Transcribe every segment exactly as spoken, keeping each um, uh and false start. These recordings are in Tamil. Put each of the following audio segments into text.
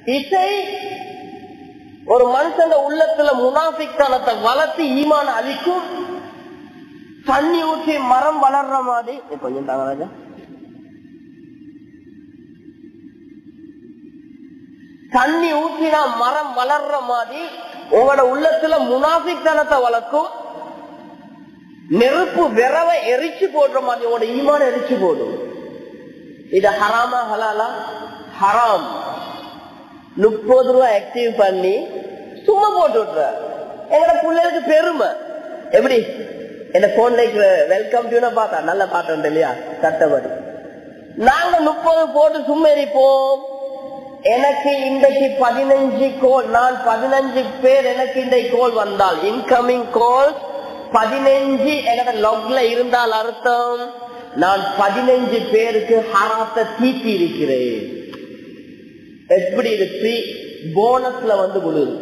இசை ஒரு மனுஷன் உள்ளத்துல முனாஃபிக்தனத்தை வளர்த்து ஈமான அழிக்கும். தண்ணி ஊற்றி மரம் வளர்ற மாதிரி கொஞ்சம் தாங்க ராஜா. தண்ணி ஊற்றினா மரம் வளர்ற மாதிரி உங்களோட உள்ளத்துல முனாஃபிக்தனத்தை வளர்க்கும். நெருப்பு விரவை எரிச்சு போடுற மாதிரி உங்களோட ஈமான எரிச்சு போடும். இது ஹராமா ஹலாலா? ஹராம். முப்பது ரூபாய் ஆக்டிவ் பண்ணி சும்மா போட்டு விட்டுற எங்களோட பிள்ளைகளுக்கு பெருமை. எப்படி என்ன போன்ல வெல்கம் டியூனா பார்த்தா நல்ல பாட்டு இல்லையா? சட்டப்படி நாங்க முப்பது போட்டு சும்மா எரிப்போம். எனக்கு இன்றைக்கு பதினஞ்சு கோல், நான் பதினஞ்சு பேர் எனக்கு இன்றைக்கு கோல் வந்தால் இன்கமிங் கோல் பதினஞ்சு எங்கட லாக்ல இருந்தால் அர்த்தம் நான் பதினஞ்சு பேருக்கு ஹராத்தை தீட்டி இருக்கிறேன். எப்படி இருக்கு? போனஸ்ல வந்து விழுது.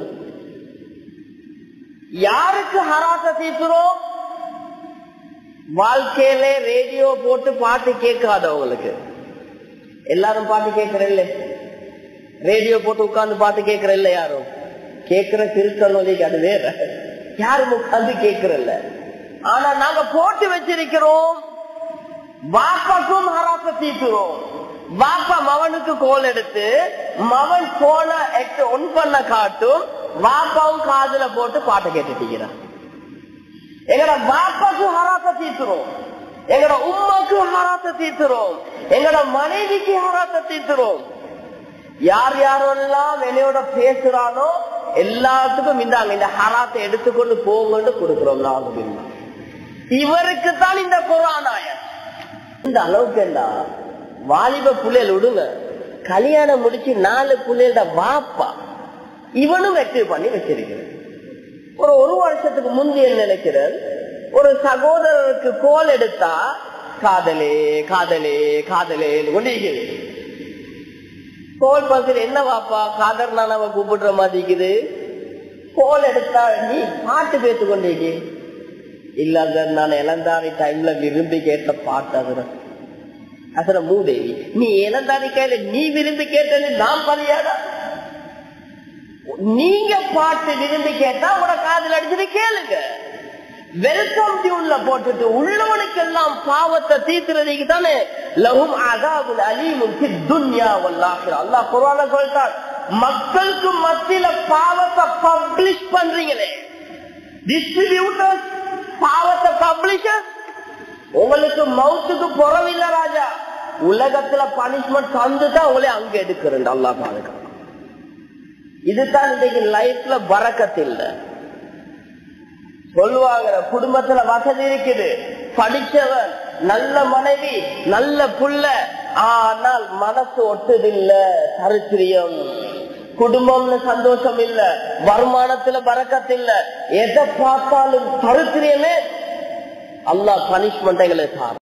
யாருக்கு ஹராத்தை தீர்க்கிறோம்? வாழ்க்கையில ரேடியோ போட்டு பாட்டு கேட்காதவங்களுக்கு. எல்லாரும் பாட்டு கேட்கறல்ல, ரேடியோ போட்டு உட்கார்ந்து பாட்டு கேட்கறல்ல. யாரும் கேட்கிற திருத்தொழிக்கு அது வேற, யாரும் உட்கார்ந்து கேட்கறல்ல. ஆனா நாங்க போட்டு வச்சிருக்கிறோம். வாப்பாக்கும் ஹராத்தை தீர்க்கிறோம். வாப்பா மவனுக்கு கோல் எடுத்து மவன் போன ஒன் பண்ண காட்டும், வாப்பாவும் காதுல போட்டு பாட்டு கேட்டுக்கிறான். எங்கட வாப்பாக்கு ஹராத்தை தீர்க்கிறோம், எங்கட உம்மாக்கு ஹராத்தை தீர்க்கிறோம், எங்கட மனைவிக்கு ஹராத்தை தீர்க்கிறோம். யார் யாரெல்லாம் என்னையோட பேசுறானோ எல்லாத்துக்கும் இந்தாங்க இந்த ஹராத்தை எடுத்துக்கொண்டு போங்கன்னு கொடுக்கிறோம். நாங்க இவருக்கு தான் இந்த குர்ஆனாய இந்த அளவுக்கு என்ன வாலிப புள்ளைகள் விடுங்க. கல்யாணம் முடிச்சு நாலு புள்ளையோட வாப்பா இவனும் வெற்றி பண்ணி வச்சிருக்கிறது. ஒரு ஒரு வருஷத்துக்கு முந்தைய நினைக்கிறது ஒரு சகோதரருக்கு கோல் எடுத்தா காதலே காதலே காதலே கொண்டிருக்கிறது. கோல் பார்த்து என்ன வாப்பா காதல் நான் அவ கூப்பிடுற மாதிரி கோல் எடுத்தா நீ பாட்டு பேத்து கொண்டிருக்கே. இல்ல நான் இளந்தாரி டைம்ல விரும்பி கேட்ட பாட்டு அதுல அசல மூதேவி. நீ இளந்தாரி கையில நீ விரும்பி கேட்டது நான் பலியாதா? நீங்க பாட்டு விரும்பி கேட்டா உட காதல் அடிச்சுட்டு கேளுங்க. வெல்கம் டியூன்ல போட்டுட்டு உள்ளவனுக்கு எல்லாம் பாவத்தை தீர்த்துறதுக்கு தானே லஹும் அஸாபுன் அலீமுன் ஃபித் துன்யா வல் ஆখিরা. அல்லாஹ் குர்ஆன்ல சொல்றான், மக்களுக்கு மத்தியில பாவத்தை பப்ளிஷ் பண்றீங்களே, டிஸ்ட்ரிபியூட்டர்ஸ், பாவத்தை பப்ளிஷர், உங்களுக்கு மவுத்துக்கு புறவில்லை ராஜா. உலகத்துல பனிஷ்மெண்ட் தந்துதான் உங்களே அங்க எடுக்கிறேன். அல்லாஹ் பாருங்க, இதுதான் இன்னைக்கு லைஃப்ல பரக்கத்து இல்ல. சொல்லுவாங்க குடும்பத்துல வசதி இருக்குது, படிச்சவன், நல்ல மனைவி, நல்ல புள்ள, ஆனால் மனசு ஒட்டுதில்ல, தரித்திரியம், குடும்பம்னு சந்தோஷம் இல்ல, வருமானத்துல பரக்கத்து இல்ல, எதை பார்த்தாலும் தரித்திரியமே. அல்லாஹ் பனிஷ்மெண்ட் எங்களை சார்.